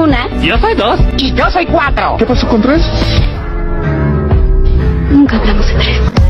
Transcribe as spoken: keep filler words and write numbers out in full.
una. Yo soy dos. Y yo soy cuatro. ¿Qué pasó con tres? Nunca hablamos de tres.